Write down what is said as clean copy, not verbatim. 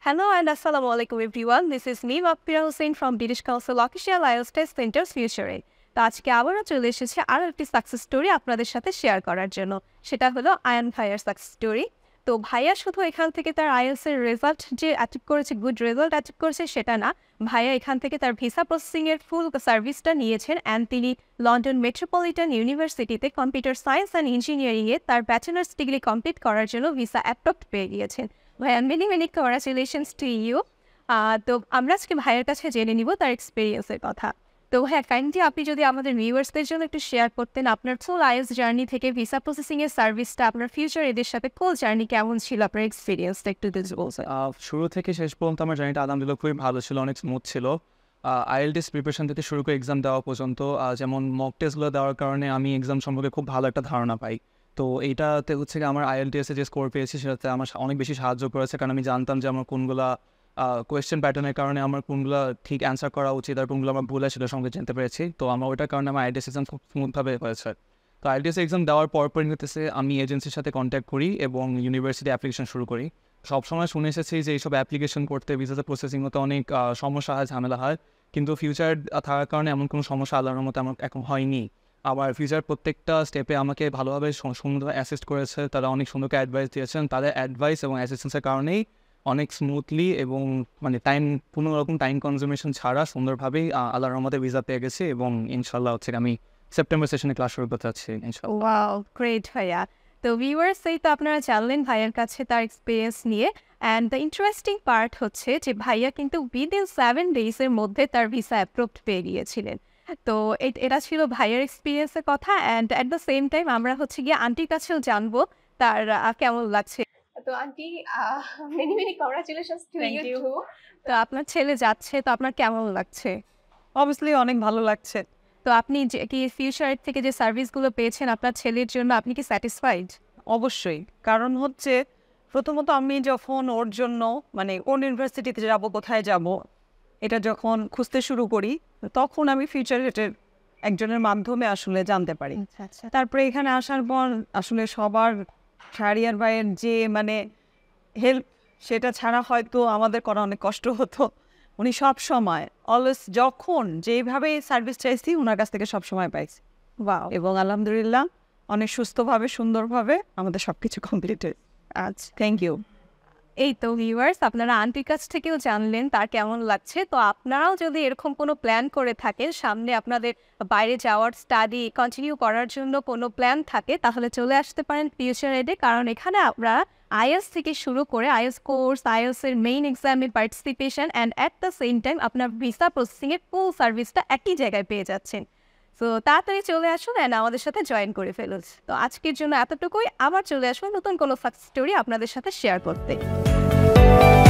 Hello and Assalamu alaikum everyone. This is me Wakfira Hussain from British Council Official IELTS Test Center's FutureEd. তো আজকে আবারও চলে এসেছে আরও একটি সাকসেস স্টোরি আপনাদের সাথে শেয়ার করার জন্য। সেটা হলো আয়ান ভাইয়ার সাকসেস স্টোরি। তো ভাইয়া শুধু এখান থেকে তার আইএলটিএস এর রেজাল্ট যে অ্যাচিভ করেছে, গুড রেজাল্ট অ্যাচিভ করেছে সেটা না, ভাইয়া এখান থেকে তার ভিসা প্রসেসিংয়ের ফুল সার্ভিসটা নিয়েছেন অ্যান্ড তিনি লন্ডন মেট্রোপলিটন ইউনিভার্সিটিতে কম্পিউটার সায়েন্স অ্যান্ড ইঞ্জিনিয়ারিংয়ে তার ব্যাচেলার্স ডিগ্রি কমপ্লিট করার জন্য ভিসা অ্যাপ্রুভড পেয়ে গিয়েছেন। ভাইয়া মেনি কংগ্রাচুলেশনস টু ইউ। তো আমরা আজকে ভাইয়ের কাছে জেনে নিব তার এক্সপিরিয়েন্সের কথা। তো হ্যাঁ, কাইন্ডলি আপনি যদি আমাদের ভিউয়ার্সদের জন্য একটু শেয়ার করতেন আপনার ফুল আইএলটিএস জার্নি থেকে ভিসা প্রসেসিংয়ের সার্ভিসটা, আপনার ফিউচার এদের সাথে ফুল জার্নি কেমন ছিল, আপনার এক্সপিরিয়েন্সটা একটু বলছেন। শুরু থেকে শেষ পর্যন্ত আমার জার্নিটা আলহামদুলিল্লাহ খুবই ভালো ছিল, অনেক স্মুথ ছিল। আইএলটিএস প্রিপারেশন থেকে শুরু করে এক্সাম দেওয়া পর্যন্ত, যেমন মক টেস্টগুলো দেওয়ার কারণে আমি এক্সাম সম্পর্কে খুব ভালো একটা ধারণা পাই। তো এইটাতে হচ্ছে কি আমার আইএলটিএসে যে স্কোর পেয়েছি সেটাতে আমার অনেক বেশি সাহায্য করেছে, কারণ আমি জানতাম যে আমার কোনগুলা কোয়েশ্চেন প্যাটার্নের কারণে আমার কোনগুলো ঠিক অ্যান্সার করা উচিত আর কোনগুলো আমার ভুল হয় সেটার সঙ্গে জানতে পেরেছি। তো আমার ওইটার কারণে আমার আইএলটিএস এক্সাম খুব স্মুথভাবে হয়েছে। তো আইএলটিএস এক্সাম দেওয়ার পরপরই হতেছে আমি এজেন্সির সাথে কন্ট্যাক্ট করি এবং ইউনিভার্সিটি অ্যাপ্লিকেশন শুরু করি। সবসময় শুনে এসেছি যে এইসব অ্যাপ্লিকেশন করতে, ভিসাতে প্রসেসিং হতে অনেক সমস্যা হয়, ঝামেলা হয়, কিন্তু ফিউচার থাকার কারণে এমন কোনো সমস্যা আল্লাহর মতো আমার এখন হয়নি। আবার ফিউচার প্রত্যেকটা স্টেপে আমাকে ভালোভাবে সুন্দরভাবে অ্যাসিস্ট করেছে, তারা অনেক সুন্দরকে অ্যাডভাইস দিয়েছেন। তাদের অ্যাডভাইস এবং অ্যাসিস্ট্যান্সের কারণেই অনেক স্মুথলি এবং মানে কোনো রকম টাইম কনজিউমেশন ছাড়া সুন্দরভাবেই আল্লাহর রহমতে ভিসা পেয়ে গেছি এবং ইনশাল্লাহ হচ্ছে আমি সেপ্টেম্বর সেশনে ক্লাস শুরু করতে যাচ্ছি ইনশাল্লাহ। ওয়াও, গ্রেট ভাইয়া। তো ভিউয়ার্স, এই তো আপনারা জানলেন ভাইয়ার কাছে তার এক্সপিরিয়েন্স নিয়ে। অ্যান্ড দ্য ইন্টারেস্টিং পার্ট হচ্ছে যে ভাইয়া কিন্তু উইদিন 7 ডেজের মধ্যে তার ভিসা অ্যাপ্রুভড পেয়ে গিয়েছিলেন। তো এটা ছিল ভাইয়ার এক্সপিরিয়েন্সের কথা। And at the same time আমরা হচ্ছে গিয়ে আন্টির কাছেও জানবো তার কেমন লাগছে। তো aunty, many congratulations to you. তো আপনার ছেলে যাচ্ছে, তো আপনার কেমন লাগছে? অবভিয়াসলি অনেক ভালো লাগছে। তো আপনি যে কি ফিউচার থেকে যে সার্ভিসগুলো পেয়েছেন আপনার ছেলের জন্য, আপনি কি স্যাটিসফাইড? অবশ্যই, কারণ হচ্ছে প্রথমত আমি যখন ওর জন্য মানে কোন ইউনিভার্সিটিতে যাব, কোথায় যাব, এটা যখন খুঁজতে শুরু করি তখন আমি ফিউচারএডের একজনের মাধ্যমে আসলে জানতে পারি। তারপরে এখানে আসার পর আসলে সবার শাহরিয়ার ভাইয়ের যে মানে হেল্প, সেটা ছাড়া হয়তো আমাদের করা অনেক কষ্ট হতো। উনি সব সময় অলওয়েজ যখন যেভাবে সার্ভিস চাইছি ওনার কাছ থেকে সব সময় পাইছি। ওয়াও। এবং আলহামদুলিল্লাহ অনেক সুস্থভাবে সুন্দরভাবে আমাদের সব কিছু কমপ্লিট হয়েছে। আচ্ছা, থ্যাংক ইউ। এই তো ভিউয়ার্স, আপনারা আন্টির কাছ থেকেও জানলেন তার কেমন লাগছে। তো আপনারাও যদি এরকম কোনো প্ল্যান করে থাকেন, সামনে আপনাদের বাইরে যাওয়ার, স্টাডি কন্টিনিউ করার জন্য কোনো প্ল্যান থাকে, তাহলে চলে আসতে পারেন ফিউচারএডে। কারণ এখানে আমরা আইএলটিএস থেকে শুরু করে আইএলটিএস কোর্স, আইএলটিএস এর মেইন এক্সামে participation and at the same time আপনার ভিসা প্রসেসিংয়ের ফুল সার্ভিসটা একই জায়গায় পেয়ে যাচ্ছেন। তো তাড়াতাড়ি চলে আসুন অ্যান্ড আমাদের সাথে জয়েন করে ফেলুন। তো আজকের জন্য এতটুকুই, আবার চলে আসুন নতুন কোনো সাকসেস স্টোরি আপনাদের সাথে শেয়ার করতে।